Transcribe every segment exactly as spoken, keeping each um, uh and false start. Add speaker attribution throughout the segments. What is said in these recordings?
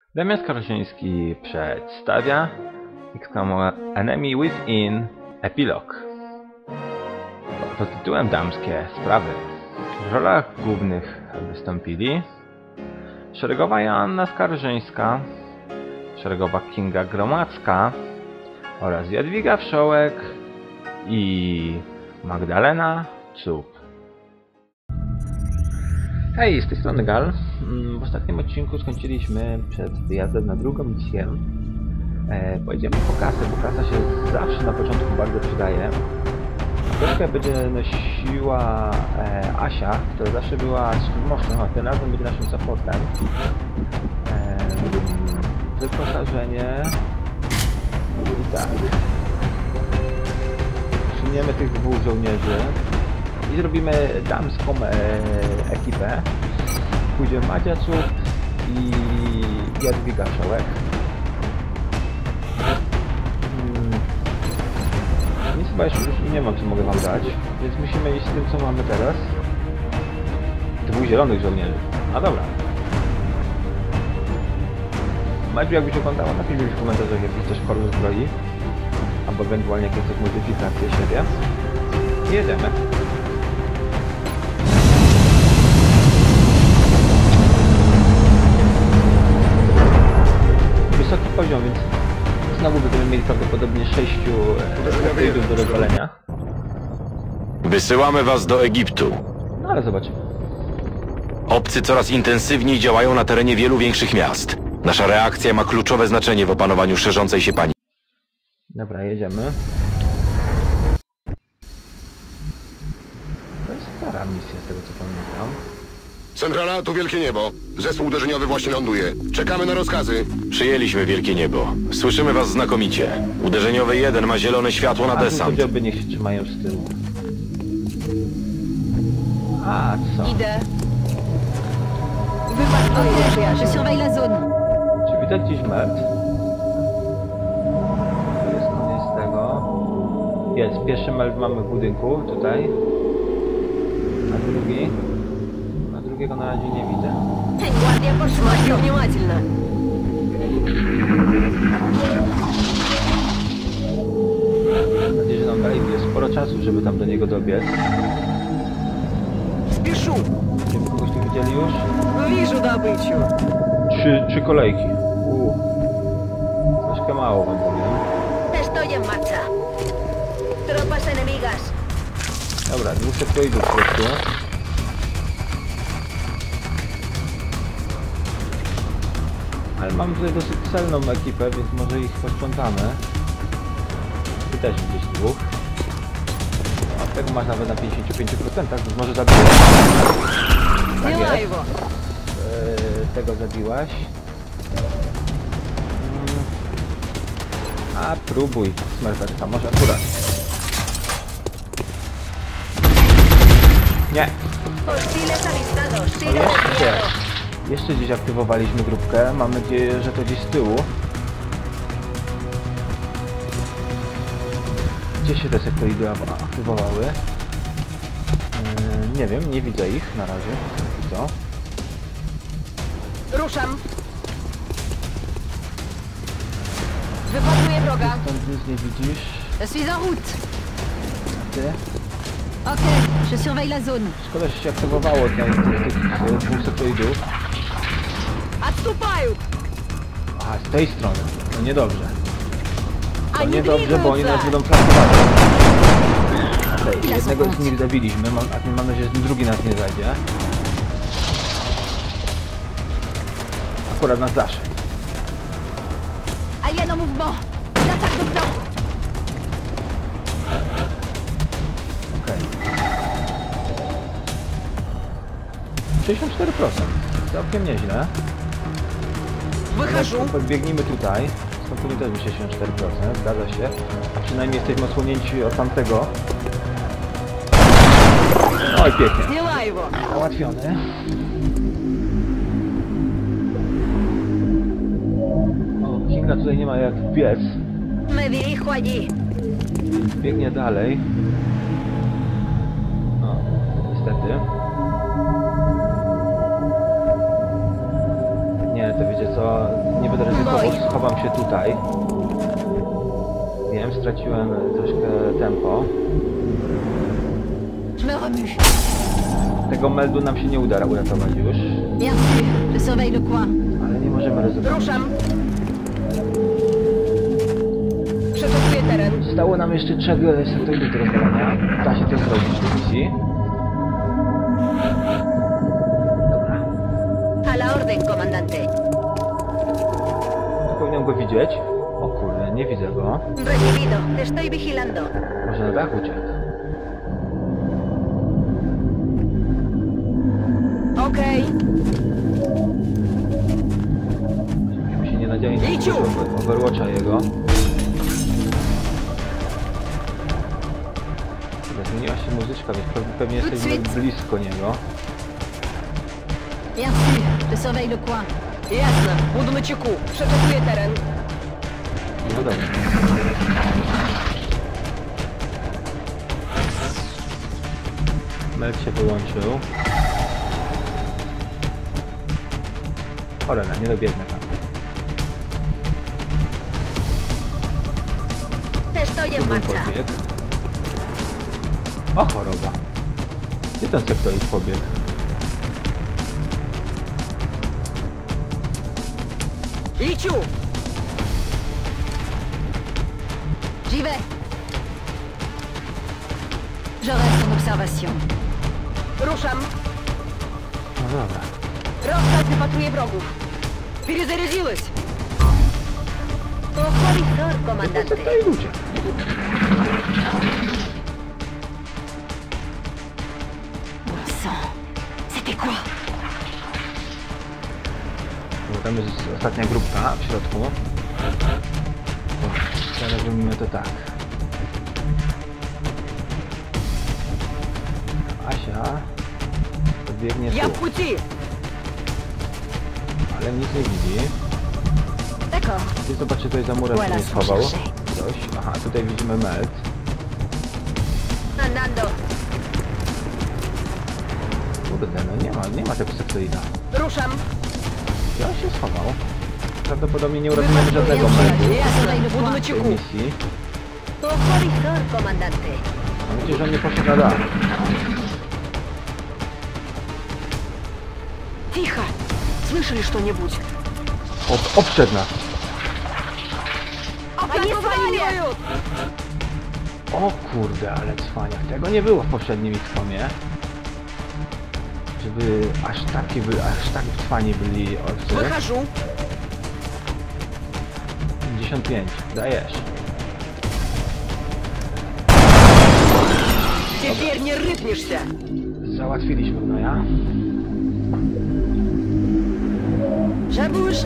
Speaker 1: Damian Skarżyński przedstawia Enemy Within Epilog pod tytułem Damskie Sprawy. W rolach głównych wystąpili szeregowa Joanna Skarżyńska, szeregowa Kinga Gromadzka oraz Jadwiga Wszołek i Magdalena Czub. Hej, z tej strony Gal. W ostatnim odcinku skończyliśmy przed wyjazdem na drugą misję. E, pojedziemy po kasę, bo kasa się zawsze na początku bardzo przydaje. Troszkę będzie nosiła e, Asia, która zawsze była szturmowcem, a tym razem będzie naszym supportem. E, wyposażenie i tak. Przyjmiemy tych dwóch żołnierzy i zrobimy damską e, ekipę. Pójdzie Madzia Czub i Jadwiga Wszołek. Hmm. Nic chyba już nie mam, co mogę wam dać, więc musimy iść z tym, co mamy teraz. Dwóch zielonych żołnierzy. A dobra. Madziu, jakbyś oglądała, napisz w komentarzach, jak chcesz korły zbroi. Albo ewentualnie jakieś modyfikacje siebie. I jedziemy. Wysoki poziom, więc znowu będziemy mieli prawdopodobnie sześciu rektylów do rozwalenia.
Speaker 2: Wysyłamy was do Egiptu.
Speaker 1: No ale zobaczymy.
Speaker 2: Obcy coraz intensywniej działają na terenie wielu większych miast. Nasza reakcja ma kluczowe znaczenie w opanowaniu szerzącej się paniki.
Speaker 1: Dobra, jedziemy. To jest stara misja, z tego co pamiętam.
Speaker 3: Centrala, tu Wielkie Niebo. Zespół uderzeniowy właśnie ląduje. Czekamy na rozkazy.
Speaker 2: Przyjęliśmy Wielkie Niebo. Słyszymy was znakomicie. Uderzeniowy jeden ma zielone światło na
Speaker 1: A
Speaker 2: desant.
Speaker 1: tu niech się trzymają z tyłu. A, co?
Speaker 4: Idę. Wypadkuję, je surveille la zone.
Speaker 1: Czy widać gdzieś merd? Tu jest koniec tego. Jest, pierwszy merd mamy w budynku, tutaj. A drugi? A drugiego na razie nie widzę.
Speaker 4: Guardia por su mano. Внимательно.
Speaker 1: Mam nadzieję, że nam dalej jest sporo czasu, żeby tam do niego dobiec.
Speaker 4: Спешу.
Speaker 1: Czy wy kogoś tu widzieli już?
Speaker 4: Вижу добычу.
Speaker 1: Trzy, trzy kolejki. Uuu. Troszkę mało wam powiem.
Speaker 4: Estoy en marcha. Tropas enemigas.
Speaker 1: Dobra, dwóch sektoidów po prostu. Ale mam tutaj dosyć celną ekipę, więc może ich posprzątamy. Ty też gdzieś dwóch. A tego masz nawet na pięćdziesiąt pięć procent, więc może zabiłeś. Tak
Speaker 4: Взяла
Speaker 1: jest.
Speaker 4: его.
Speaker 1: Eee, tego zabiłaś. Mm. A próbuj, smerferka, może akurat. Nie.
Speaker 4: Hostiles avistados.
Speaker 1: O,
Speaker 4: Sigue
Speaker 1: jeszcze,
Speaker 4: desviado.
Speaker 1: jeszcze gdzieś aktywowaliśmy grupkę. Mam nadzieję, że to gdzieś z tyłu. Gdzie się te sektoidy aktywowały? Yy, nie wiem, nie widzę ich na razie. Póki co.
Speaker 4: Ruszam. Wypatruję wroga.
Speaker 1: Stąd nic nie widzisz.
Speaker 4: Je suis en route.
Speaker 1: A ty?
Speaker 4: Ok, je surveille la zone.
Speaker 1: Szkoda, że się aktywowało ten, tych, tych e, dwóch sektoidów.
Speaker 4: Отступают.
Speaker 1: A, z tej strony. No niedobrze. To
Speaker 4: Они
Speaker 1: niedobrze, bo oni nas
Speaker 4: двигаются.
Speaker 1: będą flankować. Okej,
Speaker 4: Ile
Speaker 1: jednego
Speaker 4: sekund?
Speaker 1: z nich zabiliśmy. Mam, a mam nadzieję, że ten drugi nas nie zajdzie. Akurat nas zaszedł.
Speaker 4: Alien en mouvement. L'attaque de plan.
Speaker 1: Okej. sześćdziesiąt cztery procent. Całkiem nieźle.
Speaker 4: Wychodzą.
Speaker 1: Podbiegnijmy tutaj. Skąd też sześćdziesiąt cztery procent, zgadza się. A przynajmniej jesteśmy odsłonięci od tamtego. Oj, pięknie.
Speaker 4: Взяла его.
Speaker 1: Załatwiony. O, Kinga tutaj nie ma jak biec.
Speaker 4: Me dirijo allí.
Speaker 1: Biegnie dalej. No, niestety. Nie, Nie, to wiecie co, nie będę ryzykował,
Speaker 4: Boj.
Speaker 1: schowam się tutaj. Wiem, straciłem troszkę tempo.
Speaker 4: Je me remue.
Speaker 1: Tego meldu nam się nie uda uratować już,
Speaker 4: Bien sûr, je surveille le coin.
Speaker 1: ale nie możemy ryzykować.
Speaker 5: Ruszam. Przeczekuję teren.
Speaker 1: Zostało nam jeszcze trzech e, sektorów do rozwalania. Da się to zrobić w tej misji. Dobra.
Speaker 4: A la orden, comandante.
Speaker 1: Tu powinienem go widzieć. O kurde, nie widzę go.
Speaker 4: Recibido, te estoy vigilando.
Speaker 1: Może na dach uciekł.
Speaker 5: Okej.
Speaker 1: Musimy się nie nadziać na
Speaker 5: Liciu!
Speaker 1: jakiegoś Overwatcha jego. Dobra, zmieniła się muzyczka, więc pewnie, pewnie jesteśmy
Speaker 4: suite.
Speaker 1: blisko niego.
Speaker 4: Bien sûr, je surveille le coin.
Speaker 5: Jasne. Budu na cieku. Przeczekuję teren.
Speaker 1: No dobra. Melk się wyłączył. Cholera, nie dobiegnę tam.
Speaker 4: Te estoy
Speaker 1: Tu
Speaker 4: en
Speaker 1: był
Speaker 4: marcha.
Speaker 1: pobieg. O, choroba. Gdzie ten sektorik pobiegł?
Speaker 5: Liciu!
Speaker 4: J'y vais. Je reste en observation.
Speaker 5: Ruszam.
Speaker 1: No dobra.
Speaker 5: Rozkaz wypatruję wrogów. Перезарядилась.
Speaker 4: Ojo visor,
Speaker 1: Ten
Speaker 4: comandante.
Speaker 1: sektorik uciekł.
Speaker 4: Bon sang. C'était quoi?
Speaker 1: Bo tam jest ostatnia grupka w środku. Teraz robimy to tak. Asia podbiegnie
Speaker 5: Я в
Speaker 1: tu,
Speaker 5: пути.
Speaker 1: ale nic nie widzi.
Speaker 4: D'accord.
Speaker 1: Ty zobacz, czy ktoś za murem się
Speaker 4: Voilà
Speaker 1: nie
Speaker 4: ce qu'on
Speaker 1: schował.
Speaker 4: cherchait.
Speaker 1: Ktoś. Aha, tutaj widzimy melt.
Speaker 4: Andando.
Speaker 1: Kurde, no nie ma, nie ma tego sektorina.
Speaker 5: Ruszam.
Speaker 1: Gdzie on się schował? Prawdopodobnie nie uratujemy żadnego
Speaker 5: Wypatruję
Speaker 1: meldu
Speaker 5: przyjaciel. Jasne. Budu na
Speaker 1: w tej
Speaker 5: cieku.
Speaker 1: misji.
Speaker 4: Ojo visor, comandante.
Speaker 1: Mam nadzieję, że on nie poszedł na dach.
Speaker 5: Тихо. Слышали что-нибудь?
Speaker 1: Ob, obszedł nas.
Speaker 5: Они сваливают!
Speaker 1: O kurde, ale cwaniak. Tego nie było w poprzednim X COMie. Żeby aż takie by, aż tak cwani byli orcy.
Speaker 5: Выхожу.
Speaker 1: pięćdziesiąt pięć. Dajesz.
Speaker 5: Теперь не рыпнешься.
Speaker 1: Załatwiliśmy Gnoja.
Speaker 5: Je bouge.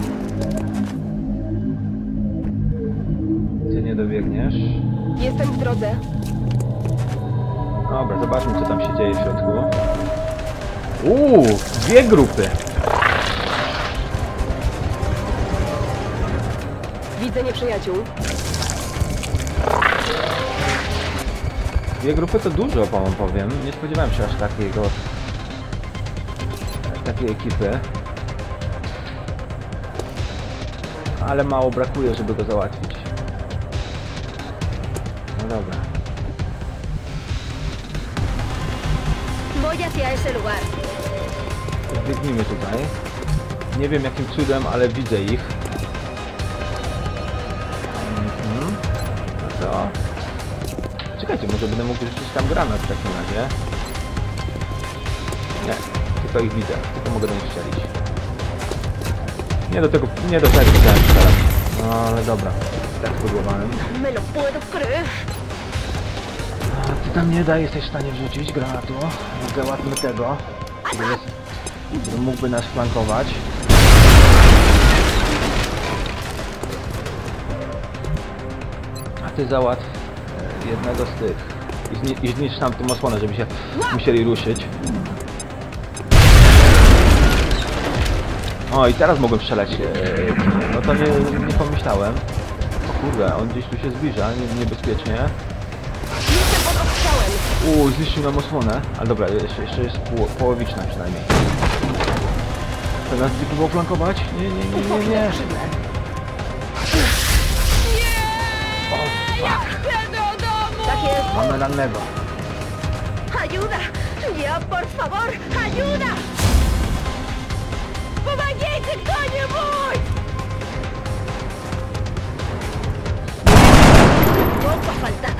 Speaker 1: Ty nie dobiegniesz.
Speaker 5: Jestem w drodze.
Speaker 1: Dobra, zobaczmy co tam się dzieje w środku. Uuu, dwie grupy.
Speaker 5: Widzę nieprzyjaciół.
Speaker 1: Dwie grupy to dużo, wam powiem. Nie spodziewałem się aż takiego... takiej ekipy. Ale mało brakuje, żeby go załatwić. No dobra.
Speaker 4: Voy hacia ese lugar.
Speaker 1: Biegnijmy tutaj. Nie wiem jakim cudem, ale widzę ich. Mhm. No to... Czekajcie, może będę mógł rzucić tam granat w takim razie. Nie, tylko ich widzę. Tylko mogę do nich strzelić. Nie do tego, nie do tego chciałem strzelać. No ale dobra. Tak spróbowałem.
Speaker 5: Me lo puedo creer.
Speaker 1: A ty tam nie da, jesteś w stanie wrzucić granatu. Załatwmy tego. Który, jest, który mógłby nas flankować. A ty załatw e, jednego z tych. I, zni i zniszcz tam tą osłonę, żeby się musieli ruszyć. O i teraz mogłem strzelać. E, no to nie, nie pomyślałem. O kurde, on gdzieś tu się zbliża, nie, niebezpiecznie.
Speaker 5: Jestem pod ostrzałem.
Speaker 1: Uuu, zniszczył nam osłonę. Ale dobra, jeszcze, jeszcze jest pół, połowiczna przynajmniej. Teraz ty próbował flankować? Nie, nie, nie, nie, nie.
Speaker 4: Tak jest.
Speaker 1: Mamy rannego.
Speaker 4: Ayuda. Ya, por favor. Ayuda. Pomagajcie kto-нибудь! Poco ha faltado.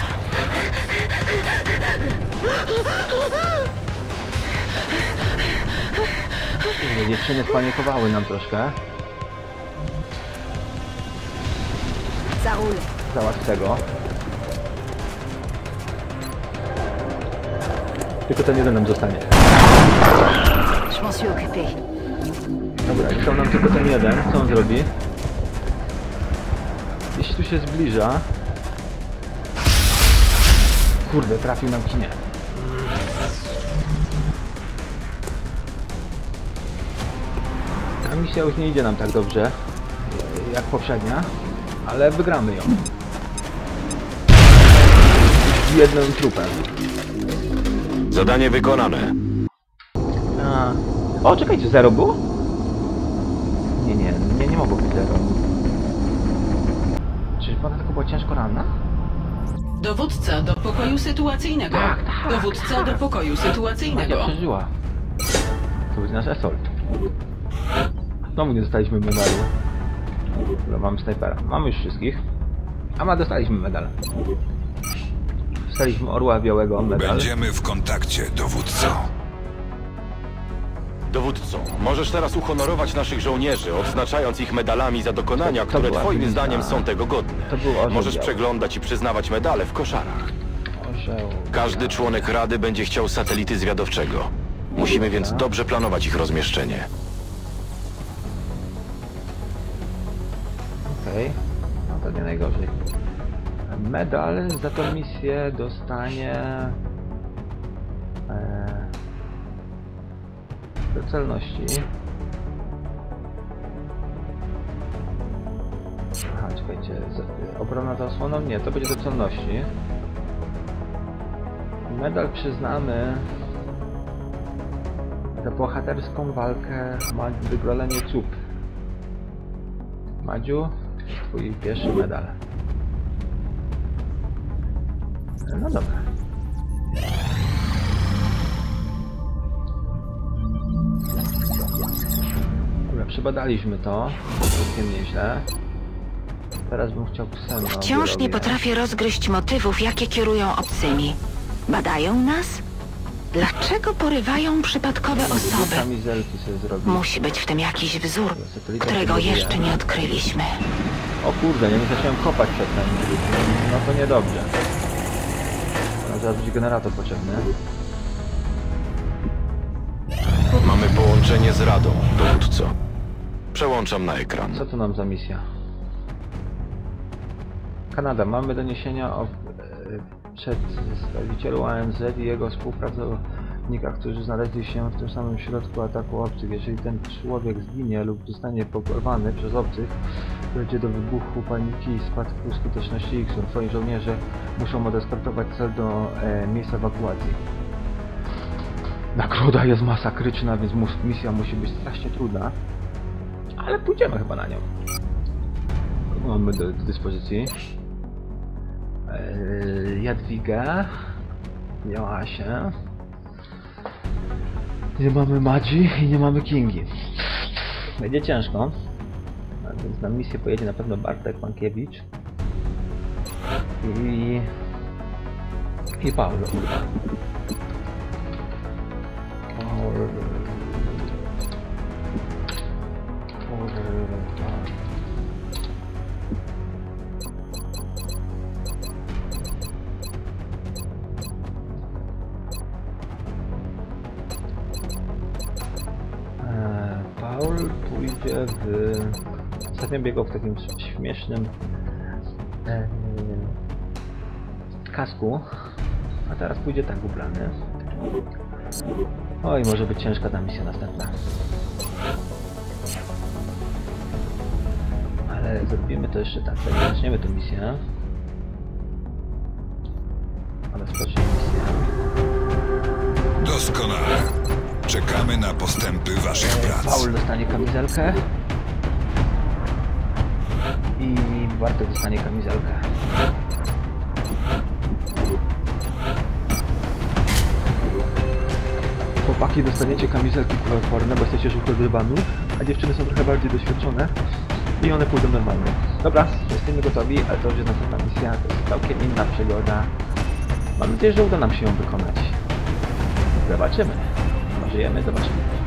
Speaker 1: Dziewczyny spanikowały nam troszkę.
Speaker 4: Saúl.
Speaker 1: Załatw tego. Tylko ten jeden nam zostanie.
Speaker 4: Je m'en suis occupé.
Speaker 1: Dobra, został nam tylko ten jeden. Co on zrobi? Jeśli tu się zbliża... Kurde, trafił nam czy nie. Ta misja już nie idzie nam tak dobrze jak poprzednia, ale wygramy ją. Z jednym trupem.
Speaker 2: Zadanie wykonane.
Speaker 1: A. O, czekajcie, zero było? Nie, nie, nie, nie mogło być zero. Czyż ona tylko była ciężko ranna?
Speaker 6: Dowódca do pokoju sytuacyjnego.
Speaker 1: Tak, tak,
Speaker 6: Dowódca do pokoju
Speaker 1: Magia
Speaker 6: sytuacyjnego.
Speaker 1: przeżyła. To będzie nasz assault. Znowu nie dostaliśmy medalu. Dobra, mamy snajpera. Mamy już wszystkich. A ma dostaliśmy medal. Dostaliśmy orła białego medal.
Speaker 7: Będziemy w kontakcie, dowódco.
Speaker 2: Dowódco, możesz teraz uhonorować naszych żołnierzy, odznaczając ich medalami za dokonania,
Speaker 1: To- to
Speaker 2: które
Speaker 1: była
Speaker 2: twoim
Speaker 1: wina.
Speaker 2: zdaniem są tego godne.
Speaker 1: To był orzeł
Speaker 2: Możesz
Speaker 1: biały.
Speaker 2: przeglądać i przyznawać medale w koszarach.
Speaker 1: Orzeł.
Speaker 2: Każdy członek Rady będzie chciał satelity zwiadowczego. Musimy więc dobrze planować ich rozmieszczenie.
Speaker 1: Okej. No to nie najgorzej. Medal za tą misję dostanie... E, do celności. Aha, czekajcie. z- Obrona za osłoną? Nie, to będzie do celności. Medal przyznamy za bohaterską walkę ma wygrolenie cup. Madziu, twój pierwszy medal. No dobra. Dobra, przebadaliśmy to. Całkiem nieźle. Teraz bym chciał Kseno.
Speaker 8: Wciąż nie potrafię rozgryźć motywów, jakie kierują obcymi. Badają nas? Dlaczego porywają przypadkowe osoby?
Speaker 1: Kamizelki sobie zrobić.
Speaker 8: Musi być w tym jakiś wzór, którego jeszcze nie odkryliśmy.
Speaker 1: O kurde, nie zacząłem kopać przed tym. No to niedobrze. No, zaraz będzie generator potrzebny.
Speaker 2: Mamy połączenie z Radą, dowódco. Przełączam na ekran.
Speaker 1: Co to nam za misja? Kanada. Mamy doniesienia o e, przedstawicielu A N Z i jego współpracownikach, którzy znaleźli się w tym samym środku ataku obcych. Jeżeli ten człowiek zginie lub zostanie porwany przez obcych, dojdzie do wybuchu paniki i spadku skuteczności X. Twoi żołnierze muszą odeskortować cel do e, miejsca ewakuacji. Nagroda jest masakryczna, więc mus misja musi być strasznie trudna. Ale pójdziemy chyba na nią. Kogo mamy do, do dyspozycji? Eee, Jadwiga. Joasię. Nie mamy Madzi i nie mamy Kingi. Będzie ciężko. A więc na misję pojedzie na pewno Bartek Mankiewicz. I... I Paulo. Paulo. Paul pójdzie w... Ostatnio biegał w takim śmiesznym e, kasku, a teraz pójdzie tak ubrany. Oj, może być ciężka ta misja następna. Ale zrobimy to jeszcze tak, zaczniemy tę misję. Ale spocznie misję.
Speaker 7: Doskonale. Czekamy na postępy waszych prac.
Speaker 1: Paul dostanie kamizelkę. I Bartek dostanie kamizelkę. Chłopaki, dostaniecie kamizelki kuloodporne, bo jesteście żółte dybanu, a dziewczyny są trochę bardziej doświadczone i one pójdą normalnie. Dobra, jesteśmy gotowi, ale to już jest następna misja, to jest całkiem inna przygoda. Mam nadzieję, że uda nam się ją wykonać. Zobaczymy. Żyjemy, zobaczymy.